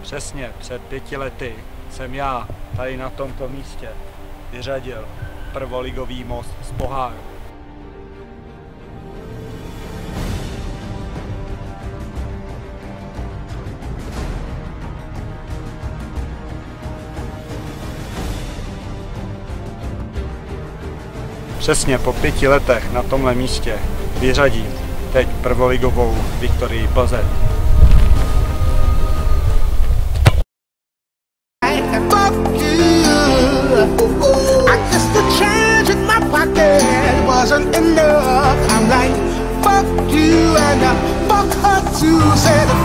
Přesně před 5 lety jsem já tady na tomto místě vyřadil prvoligový Most z poháru. Přesně po 5 letech na tomhle místě vyřadím teď prvoligovou Viktorii Plzeň. Wasn't enough. I'm like, fuck you and fuck her too. Said